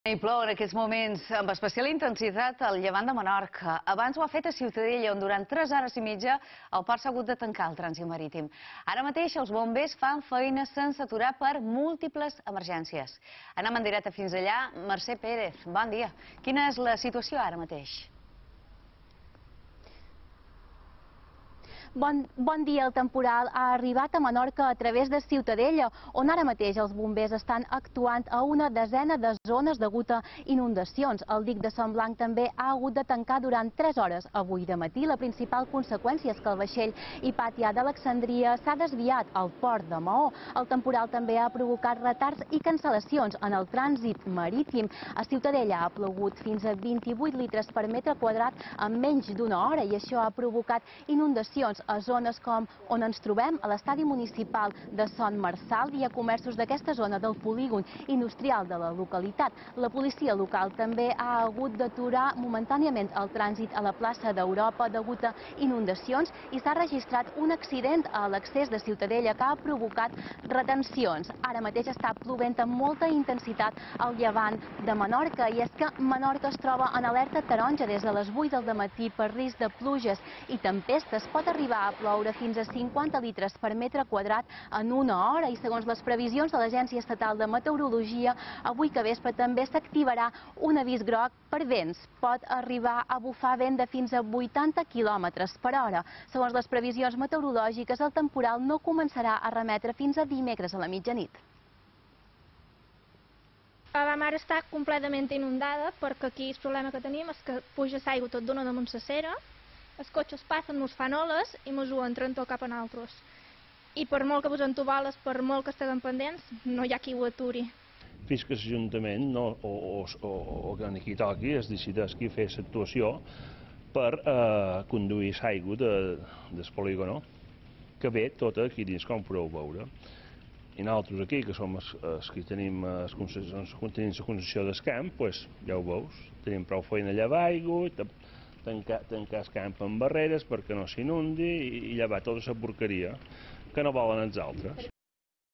Hi plou en aquests moments amb especial intensitat al llevant de Menorca. Abans ho ha fet a Ciutadella, on durant 3 hores i mitja el port s'ha hagut de tancar el trànsit marítim. Ara mateix els bombers fan feina sense aturar per múltiples emergències. Anem en directe fins allà. Mercè Pérez, bon dia. Quina és la situació ara mateix? Bon dia. El temporal ha arribat a Menorca a través de Ciutadella, on ara mateix els bombers estan actuant a una desena de zones degut a inundacions. El dic de Son Blanc també ha hagut de tancar durant 3 hores avui de matí. La principal conseqüència és que el vaixell Hipàtia d'Alexandria s'ha desviat al port de Maó. El temporal també ha provocat retards i cancel·lacions en el trànsit marítim. A Ciutadella ha plogut fins a 28 litres per metre quadrat en menys d'una hora i això ha provocat inundacions a zones com on ens trobem, a l'estadi municipal de Son Marçal i a comerços d'aquesta zona del polígon industrial de la localitat. La policia local també ha hagut d'aturar momentàniament el trànsit a la plaça d'Europa degut a inundacions i s'ha registrat un accident a l'accés de Ciutadella que ha provocat retencions. Ara mateix està plovent amb molta intensitat al llevant de Menorca i és que Menorca es troba en alerta taronja des de les 8 del dematí per risc de pluges i tempestes. Pot arribar a ploure fins a 50 litres per metre quadrat en una hora i segons les previsions de l'Agència Estatal de Meteorologia, avui que vespre també s'activarà un avís groc per vents. Pot arribar a bufar vent de fins a 80 quilòmetres per hora. Segons les previsions meteorològiques, el temporal no començarà a remetre fins a dimecres a la mitjanit. La mar està completament inundada perquè aquí el problema que tenim és que puja l'aigua tot d'una damunt la cera, els cotxes passen, ens fan oles i ens ho entren tot cap a nosaltres. I per molt que posem tovalles, per molt que estiguem pendents, no hi ha qui ho aturi. Fins que l'Ajuntament o qui toqui es decideix qui fer l'actuació per conduir l'aigua del polígon, que ve tota aquí dins, com podeu veure. I nosaltres aquí, que som els que tenim la concessió del camp, ja ho veus, tenim prou feina a llevar aigua, tancar el camp amb barreres perquè no s'inundi i llevar tota la porqueria que no volen els altres.